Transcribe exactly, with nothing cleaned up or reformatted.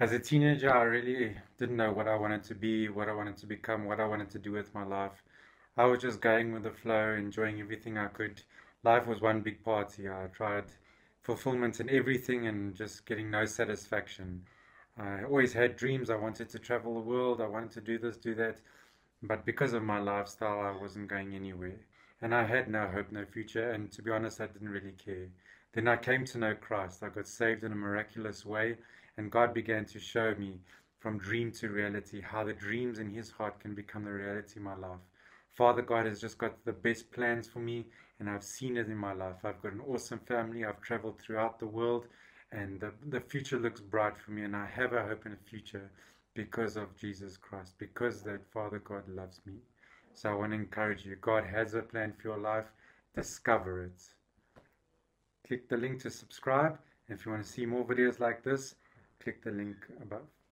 As a teenager, I really didn't know what I wanted to be, what I wanted to become, what I wanted to do with my life. I was just going with the flow, enjoying everything I could. Life was one big party. I tried fulfillment in everything and just getting no satisfaction. I always had dreams. I wanted to travel the world. I wanted to do this, do that. But because of my lifestyle, I wasn't going anywhere. And I had no hope, no future. And to be honest, I didn't really care. Then I came to know Christ. I got saved in a miraculous way. And God began to show me from dream to reality how the dreams in His heart can become the reality in my life. Father God has just got the best plans for me, and I've seen it in my life. I've got an awesome family. I've traveled throughout the world, and the, the future looks bright for me. And I have a hope in the future because of Jesus Christ, because that Father God loves me. So I want to encourage you. God has a plan for your life. Discover it. Click the link to subscribe. And if you want to see more videos like this, click the link above.